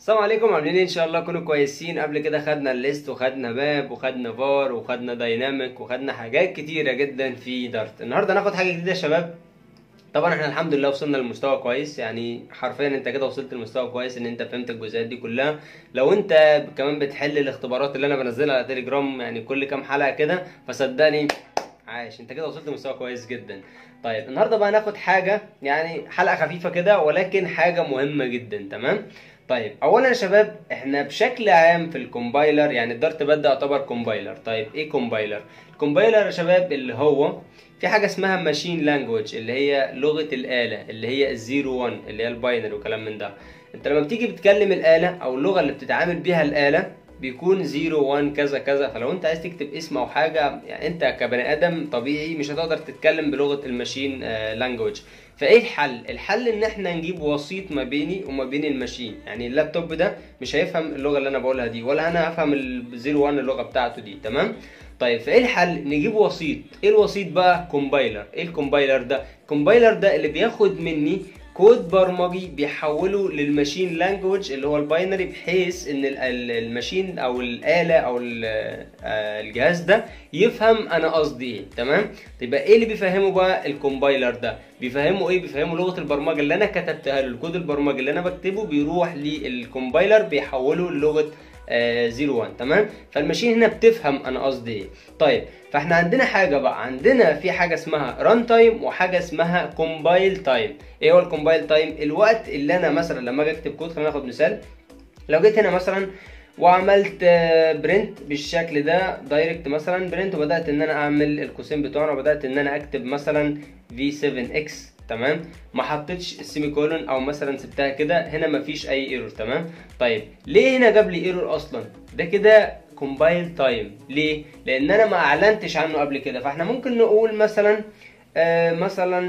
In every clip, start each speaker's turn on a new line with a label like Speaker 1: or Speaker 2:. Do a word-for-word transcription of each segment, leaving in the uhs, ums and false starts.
Speaker 1: السلام عليكم، عاملين ايه؟ ان شاء الله كونوا كويسين. قبل كده خدنا الليست وخدنا باب وخدنا فار وخدنا دايناميك وخدنا حاجات كتيره جدا في دارت. النهارده هناخد حاجه جديده يا شباب. طبعا احنا الحمد لله وصلنا لمستوى كويس، يعني حرفيا انت كده وصلت لمستوى كويس ان انت فهمت الجزئيات دي كلها. لو انت كمان بتحل الاختبارات اللي انا بنزلها على تليجرام يعني كل كام حلقه كده، فصدقني عايش انت كده وصلت لمستوى كويس جدا. طيب النهارده بقى هناخد حاجه، يعني حلقه خفيفه كده ولكن حاجه مهمه جدا. تمام. طيب اولا يا شباب، احنا بشكل عام في الكومبايلر، يعني الدارت باد يعتبر كومبايلر. طيب ايه كومبايلر؟ الكومبايلر يا شباب اللي هو في حاجه اسمها ماشين لانجويج، اللي هي لغه الاله، اللي هي الزيرو وان، اللي هي الباينري وكلام من ده. انت لما بتيجي بتكلم الاله او اللغه اللي بتتعامل بيها الاله بيكون زيرو وان كذا كذا. فلو انت عايز تكتب اسم او حاجه، يعني انت كبني ادم طبيعي مش هتقدر تتكلم بلغه الماشين لانجويج. فايه الحل؟ الحل ان احنا نجيب وسيط ما بيني وما بين الماشين. يعني اللابتوب ده مش هيفهم اللغه اللي انا بقولها دي، ولا انا هفهم الزيرو وان اللغه بتاعته دي. تمام. طيب فايه الحل؟ نجيب وسيط. ايه الوسيط بقى؟ كومبايلر. ايه الكومبايلر ده؟ الكومبايلر ده اللي بياخد مني كود برمجي بيحوله للماشين لانجويج اللي هو الباينري، بحيث ان الماشين او الاله او الجهاز ده يفهم انا قصدي ايه. تمام. يبقى ايه اللي بيفهمه بقى الكومبايلر ده؟ بيفهمه ايه؟ بيفهمه لغه البرمجه اللي انا كتبتها له. الكود البرمجي اللي انا بكتبه بيروح للكومبايلر بيحوله للغه زيرو وان. تمام. فالماشين هنا بتفهم انا قصدي ايه. طيب فاحنا عندنا حاجه بقى، عندنا في حاجه اسمها ران تايم وحاجه اسمها كومبايل تايم. ايه هو الكومبايل تايم؟ الوقت اللي انا مثلا لما اجي اكتب كود، خلينا ناخد مثال. لو جيت هنا مثلا وعملت برنت بالشكل ده دايركت، مثلا برنت، وبدات ان انا اعمل القوسين بتوعنا وبدات ان انا اكتب مثلا في سفن اكس. تمام. ما حطيتش السيمي كولون او مثلا سبتها كده، هنا مفيش اي ايرور. تمام. طيب ليه هنا جاب لي ايرور اصلا؟ ده كده كومبايل تايم. ليه؟ لان انا ما اعلنتش عنه قبل كده. فاحنا ممكن نقول مثلا آه مثلا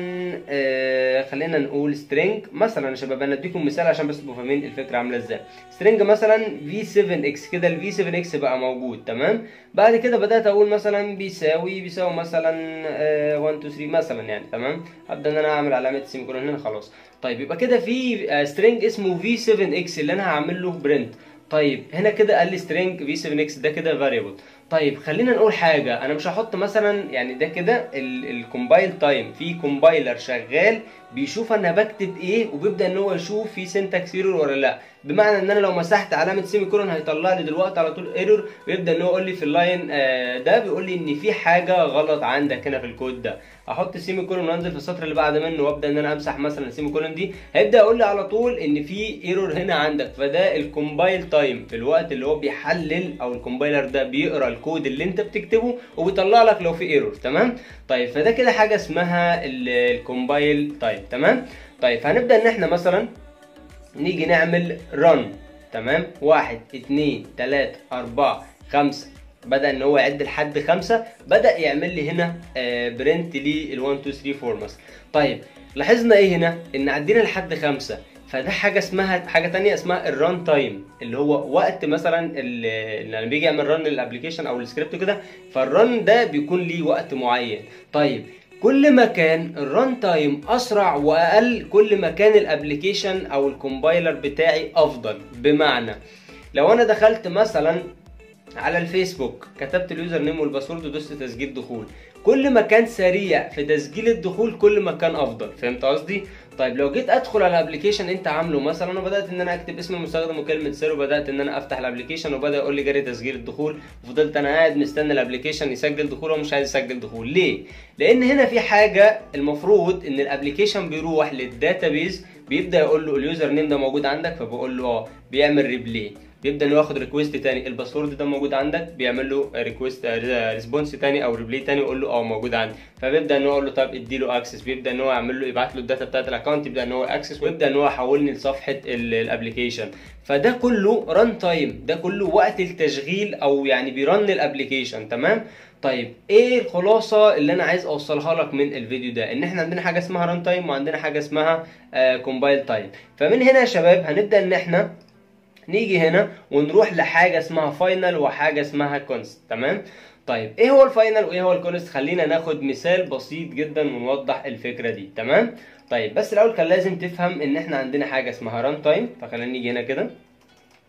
Speaker 1: آه خلينا نقول سترينج مثلا يا شباب. انا اديكم مثال عشان بس تبقوا فاهمين الفكره عامله ازاي. سترينج مثلا في سفن اكس كده، ال في سفن اكس بقى موجود. تمام. بعد كده بدات اقول مثلا بيساوي بيساوي مثلا آه واحد اتنين تلاتة مثلا، يعني تمام. ابدا ان انا اعمل علامه سيمي كولون هنا خلاص. طيب يبقى كده في آه سترينج اسمه في سفن اكس اللي انا هعمل له برنت. طيب هنا كده قال لي سترينج في سفن اكس، ده كده فاريبل. طيب خلينا نقول حاجه، انا مش هحط مثلا، يعني ده كده الكومبايل تايم في كومبايلر شغال بيشوف انا بكتب ايه، وبيبدا ان هو يشوف في سنتكس ايرور ولا لا. بمعنى ان انا لو مسحت علامه سيمي كولون هيطلع لي دلوقتي على طول ايرور، ويبدا ان هو يقول لي في اللاين آه ده بيقول لي ان في حاجه غلط عندك هنا في الكود ده. احط السيمي كولون وانزل في السطر اللي بعد منه وابدا ان انا امسح مثلا السيمي كولون دي، هيبدا يقول لي على طول ان في ايرور هنا عندك. فده الكومبايل تايم، في الوقت اللي هو بيحلل او الكومبايلر ده بيقرا الكود اللي انت بتكتبه وبيطلع لك لو في ايرور. تمام. طيب فده كده حاجه اسمها الكومبايل تايم. تمام. طيب فهنبدا ان احنا مثلا نيجي نعمل رن. تمام. واحد اتنين تلاتة اربعة خمسة، بدأ ان هو يعد لحد خمسة، بدأ يعمل لي هنا آه برنت لي ال واحد اتنين تلاتة اربعة مثلا. طيب لاحظنا ايه هنا؟ ان عدينا لحد خمسة. فده حاجه اسمها حاجه تانية اسمها الران تايم، اللي هو وقت مثلا اللي لما بيجي يعمل رن للابلكيشن او السكريبت كده، فالرن ده بيكون ليه وقت معين. طيب كل ما كان الران تايم اسرع واقل، كل ما كان الابلكيشن او الكومبايلر بتاعي افضل. بمعنى لو انا دخلت مثلا على الفيسبوك، كتبت اليوزر نيم والباسورد ودوست تسجيل دخول، كل ما كان سريع في تسجيل الدخول كل ما كان افضل. فهمت قصدي؟ طيب لو جيت ادخل على الابلكيشن انت عامله مثلا، وبدات ان انا اكتب اسم المستخدم وكلمه سر، وبدات ان انا افتح الابلكيشن وبدا يقول لي جري تسجيل الدخول، وفضلت انا قاعد مستني الابلكيشن يسجل دخول ومش عايز يسجل دخول. ليه؟ لان هنا في حاجه المفروض ان الابلكيشن بيروح للداتابيز، بيبدا يقول له اليوزر نيم ده موجود عندك، فبقول له اه، بيعمل ريبلاي، بيبدا انه ياخد ريكويست تاني، الباسورد ده موجود عندك، بيعمل له ريكويست ريسبونس تاني او ريبلاي تاني، يقول له اه موجود عندي. فبيبدا ان هو يقول له طب ادي له اكسس، بيبدا ان هو يعمل له يبعت له الداتا بتاعت الاكونت، يبدا ان هو اكسس، ويبدا ان هو يحولني لصفحه الابلكيشن. فده كله ران تايم، ده كله وقت التشغيل او يعني بيرن الابلكيشن. تمام. طيب ايه الخلاصه اللي انا عايز اوصلها لك من الفيديو ده؟ ان احنا عندنا حاجه اسمها ران تايم وعندنا حاجه اسمها كومبايل تايم. فمن هنا يا شباب هنبدا ان احنا نيجي هنا ونروح لحاجه اسمها فاينل وحاجه اسمها كونست. تمام. طيب ايه هو الفاينل وايه هو الكونست؟ خلينا ناخد مثال بسيط جدا ونوضح الفكره دي. تمام. طيب بس الاول كان لازم تفهم ان احنا عندنا حاجه اسمها ران تايم. فخلينا نيجي هنا كده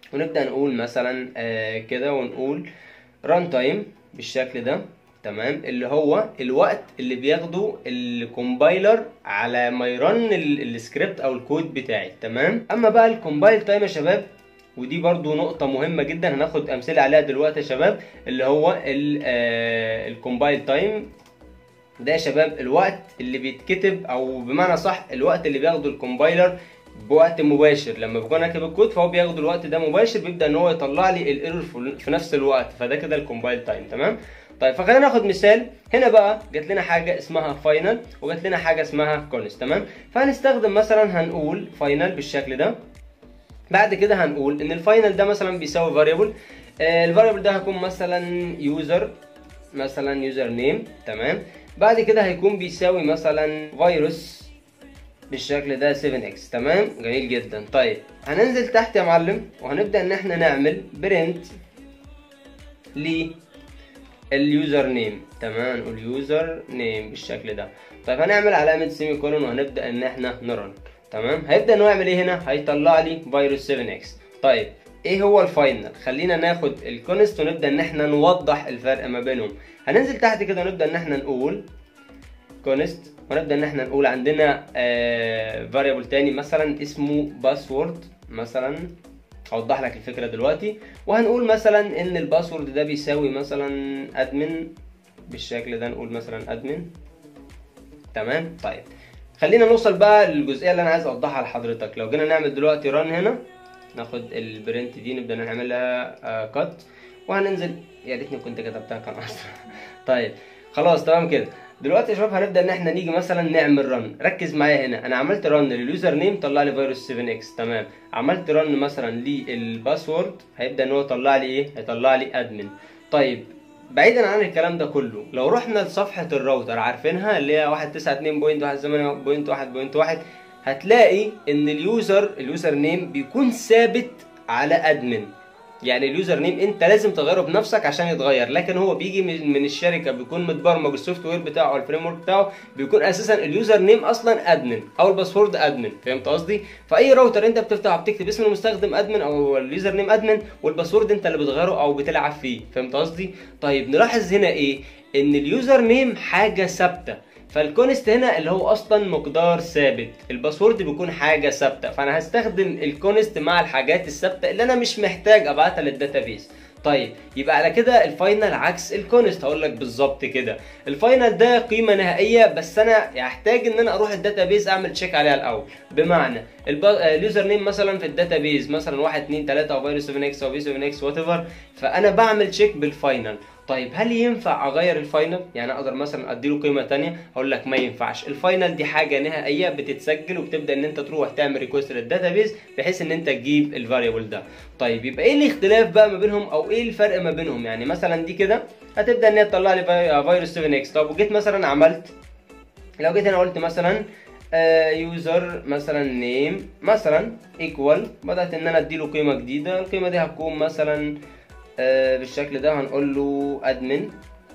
Speaker 1: ونبدا نقول مثلا آه كده، ونقول ران تايم بالشكل ده، تمام، اللي هو الوقت اللي بياخده الكومبايلر على ما يرن السكريبت او الكود بتاعي، تمام. اما بقى الكومبايل تايم يا شباب، ودي برضو نقطة مهمة جدا هناخد امثلة عليها دلوقتي يا شباب، اللي هو الكومبايل تايم ده يا شباب الوقت اللي بيتكتب، او بمعنى صح الوقت اللي بياخده الكومبايلر بوقت مباشر. لما بكون اكتب الكود فهو بياخد الوقت ده مباشر، بيبدا ان هو يطلع لي الايرور في نفس الوقت، فده كده الكومبايل تايم، تمام. طيب فخلينا ناخد مثال. هنا بقى جات لنا حاجه اسمها فاينل، وجات لنا حاجه اسمها كونست، تمام. فهنستخدم مثلا هنقول فاينل بالشكل ده. بعد كده هنقول ان الفاينل ده مثلا بيساوي فاريبل، الفاريبل ده هيكون مثلا يوزر، مثلا يوزر نيم، تمام. بعد كده هيكون بيساوي مثلا فيروس بالشكل ده سفن اكس، تمام، جميل جدا. طيب هننزل تحت يا معلم، وهنبدا ان احنا نعمل برنت لليوزر نيم، تمام، نقول يوزر نيم بالشكل ده. طيب هنعمل علامه سيمي كولون، وهنبدا ان احنا نرن، تمام. هيبدا ان هو يعمل ايه هنا؟ هيطلع لي فيروس سفن اكس. طيب ايه هو الفاينل؟ خلينا ناخد الكونست ونبدا ان احنا نوضح الفرق ما بينهم. هننزل تحت كده ونبدا ان احنا نقول كونست، ونبدا ان احنا نقول عندنا فاريبل تاني مثلا اسمه باسورد مثلا، هوضح لك الفكره دلوقتي. وهنقول مثلا ان الباسورد ده بيساوي مثلا ادمن بالشكل ده، نقول مثلا ادمن، تمام. طيب خلينا نوصل بقى للجزئيه اللي انا عايز اوضحها لحضرتك. لو جينا نعمل دلوقتي ران هنا، ناخد البرنت دي نبدا نعملها كات، وهننزل، يا ريتني كنت كتبتها كان احسن. طيب خلاص تمام كده. دلوقتي يا شباب هنبدا ان احنا نيجي مثلا نعمل رن. ركز معايا هنا، انا عملت رن لليوزر نيم طلع لي فيروس سفن اكس، تمام. عملت رن مثلا للباسورد، هيبدا ان هو يطلع لي ايه؟ هيطلع لي ادمن. طيب بعيدا عن الكلام ده كله، لو رحنا لصفحه الراوتر عارفينها اللي هي واحد تسعة اتنين نقطة واحد ثمانية نقطة واحد نقطة واحد، هتلاقي ان اليوزر اليوزر نيم بيكون ثابت على ادمن. يعني اليوزر نيم انت لازم تغيره بنفسك عشان يتغير، لكن هو بيجي من الشركه، بيكون متبرمج السوفت وير بتاعه او الفريم ورك بتاعه، بيكون اساسا اليوزر نيم اصلا ادمن او الباسورد ادمن. فهمت قصدي؟ فاي راوتر انت بتفتحه بتكتب اسم المستخدم ادمن او اليوزر نيم ادمن، والباسورد انت اللي بتغيره او بتلعب فيه. فهمت قصدي؟ طيب نلاحظ هنا ايه؟ ان اليوزر نيم حاجه ثابته، فالكونست هنا اللي هو اصلا مقدار ثابت، الباسورد بيكون حاجه ثابته، فانا هستخدم الكونست مع الحاجات الثابته اللي انا مش محتاج ابعتها للداتابيز. طيب يبقى على كده الفاينل عكس الكونست. هقول لك بالظبط كده، الفاينل ده قيمه نهائيه، بس انا هحتاج ان انا اروح الداتابيز اعمل تشيك عليها الاول. بمعنى اليوزر نيم مثلا في الداتابيز مثلا واحد اتنين تلاتة او فيروس سفن اكس او في سفن اكس وات ايفر، فانا بعمل تشيك بالفاينل. طيب هل ينفع اغير الفاينل؟ يعني اقدر مثلا اديله قيمه ثانيه؟ هقول لك ما ينفعش. الفاينل دي حاجه نهائيه بتتسجل، وبتبدا ان انت تروح تعمل ريكوست للداتابيز بحيث ان انت تجيب الفاريبل ده. طيب يبقى ايه الاختلاف بقى ما بينهم، او ايه الفرق ما بينهم؟ يعني مثلا دي كده هتبدا ان هي تطلع لي فيروس سفن اكس. طب وجيت مثلا عملت، لو جيت هنا قلت مثلا يوزر مثلا نيم مثلا ايكوال، بدات ان انا اديله قيمه جديده، القيمه دي هتكون مثلا آه بالشكل ده، هنقول له ادمن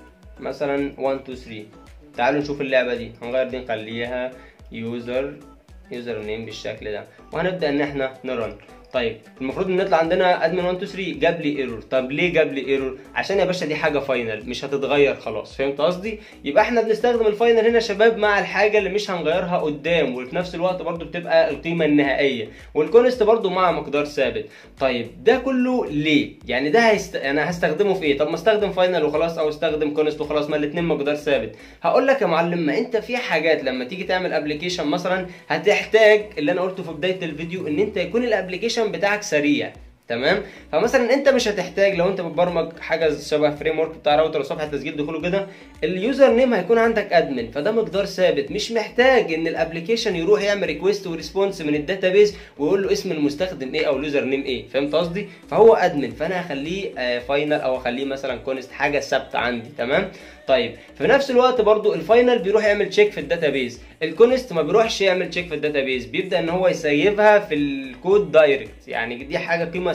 Speaker 1: مثلا واحد اتنين تلاتة. تعالوا نشوف اللعبه دي، هنغير دي نخليها يوزر يوزر نيم بالشكل ده، وهنبدا ان احنا نرن. طيب المفروض ان نطلع عندنا ادمن واحد اتنين تلاتة، جاب لي ايرور. طب ليه جاب لي ايرور؟ عشان يا باشا دي حاجه فاينل مش هتتغير خلاص. فهمت قصدي؟ يبقى احنا بنستخدم الفاينل هنا يا شباب مع الحاجه اللي مش هنغيرها قدام، وفي نفس الوقت برضو بتبقى القيمه النهائيه، والكونست برضو مع مقدار ثابت. طيب ده كله ليه؟ يعني ده هيست... انا هستخدمه في ايه؟ طب ما استخدم فاينل وخلاص، او استخدم كونست وخلاص، ما الاثنين مقدار ثابت. هقول لك يا معلم، ما انت في حاجات لما تيجي تعمل ابلكيشن مثلا هتحتاج اللي انا قلته في بدايه الفيديو، ان انت يكون الابلكيشن بتاعك سريع، تمام. فمثلا انت مش هتحتاج، لو انت بتبرمج حاجه شبه فريم ورك بتاع راوتر وصفحه تسجيل دخول كده، اليوزر نيم هيكون عندك ادمن، فده مقدار ثابت، مش محتاج ان الابلكيشن يروح يعمل ريكويست وريسبونس من الداتابيز ويقول له اسم المستخدم ايه او اليوزر نيم ايه. فهمت قصدي؟ فهو ادمن، فانا هخليه فاينل او اخليه مثلا كونست، حاجه ثابته عندي، تمام. طيب في نفس الوقت برضو الفاينل بيروح يعمل تشيك في الداتابيز، الكونست ما بيروحش يعمل تشيك في الداتابيز، بيبدا ان هو يسيفها في الكود دايركت. يعني دي حاجه قيمه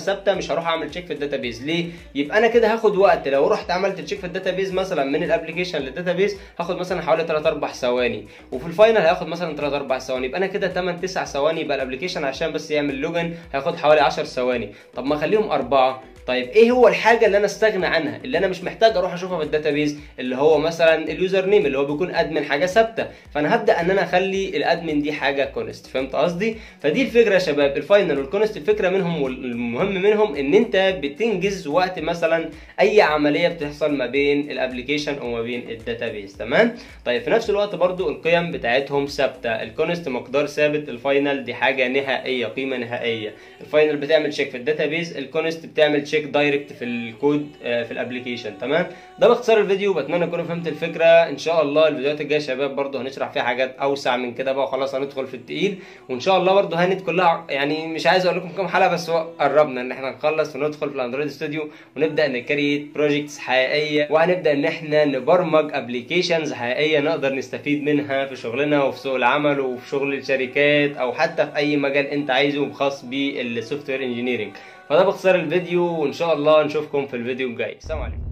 Speaker 1: ثابته مش هروح اعمل تشيك في الداتابيز. ليه؟ يبقى انا كده هاخد وقت. لو رحت عملت تشيك في الداتابيز مثلا من الابلكيشن للداتابيز هاخد مثلا حوالي ثلاثة أربعة ثواني، وفي الفاينل هياخد مثلا ثلاثة أربعة ثواني، يبقى انا كده ثمانية تسعة ثواني. يبقى الابلكيشن عشان بس يعمل لوجن هياخد حوالي عشر ثواني. طب ما اخليهم اربعة. طيب ايه هو الحاجه اللي انا استغنى عنها، اللي انا مش محتاج اروح اشوفها في الداتابيز، اللي هو مثلا اليوزر نيم اللي هو بيكون ادمن، حاجه ثابته. فانا هبدا ان انا اخلي الادمن دي حاجه كونست. فهمت قصدي؟ فدي الفكره يا شباب، الفاينل والكونست الفكره منهم والمهم منهم ان انت بتنجز وقت مثلا اي عمليه بتحصل ما بين الابلكيشن او ما بين الداتابيز. تمام؟ طيب في نفس الوقت برضو القيم بتاعتهم ثابته، الكونست مقدار ثابت، الفاينل دي حاجه نهائيه، قيمه نهائيه. الفاينل بتعمل تشيك في الداتابيز، الكونست بتعمل تشيك دايركت في الكود في الابلكيشن. تمام؟ ده باختصار الفيديو، بتمنى تكونوا فهمت الفكره. ان شاء الله الفيديوهات الجايه يا شباب برضو هنشرح فيها حاجات اوسع من كده بقى، وخلاص هندخل في التقيل. وان شاء الله برضو هانت كلها، يعني مش عايز اقول لكم كام حلقه بس هو قربنا ان احنا نخلص وندخل في الاندرويد ستوديو ونبدا نكريت بروجكتس حقيقيه، وهنبدا ان احنا نبرمج ابلكيشنز حقيقيه نقدر نستفيد منها في شغلنا وفي سوق العمل وفي شغل الشركات او حتى في اي مجال انت عايزه خاص بالسوفت وير انجينيرنج. فده باختصار الفيديو، وان شاء الله نشوفكم في الفيديو الجاي. السلام عليكم.